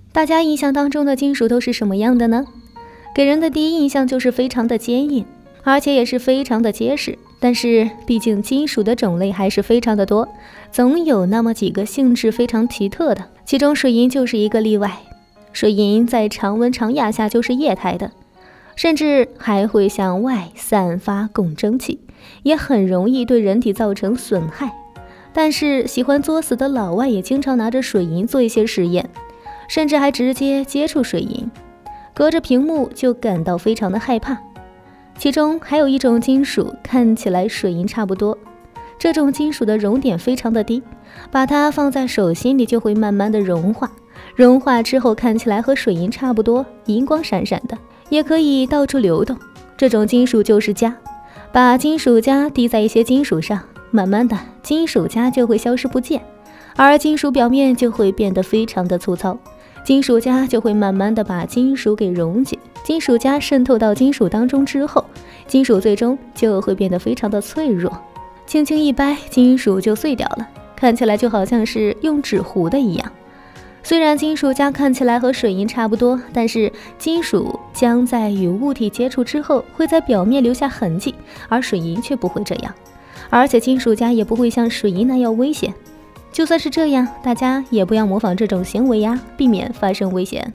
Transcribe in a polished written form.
大家印象当中的金属都是什么样的呢？给人的第一印象就是非常的坚硬，而且也是非常的结实。但是毕竟金属的种类还是非常的多，总有那么几个性质非常奇特的，其中水银就是一个例外。水银在常温常压下就是液态的，甚至还会向外散发汞蒸气，也很容易对人体造成损害。但是喜欢作死的老外也经常拿着水银做一些实验，甚至还直接接触水银，隔着屏幕就感到非常的害怕。其中还有一种金属看起来水银差不多，这种金属的熔点非常的低，把它放在手心里就会慢慢的融化，融化之后看起来和水银差不多，银光闪闪的，也可以到处流动。这种金属就是镓，把金属镓滴在一些金属上，慢慢的金属镓就会消失不见，而金属表面就会变得非常的粗糙，金属镓就会慢慢的把金属给溶解，金属镓渗透到金属当中之后，金属最终就会变得非常的脆弱，轻轻一掰，金属就碎掉了，看起来就好像是用纸糊的一样。虽然金属镓看起来和水银差不多，但是金属将在与物体接触之后会在表面留下痕迹，而水银却不会这样，而且金属镓也不会像水银那样危险。就算是这样，大家也不要模仿这种行为呀，避免发生危险。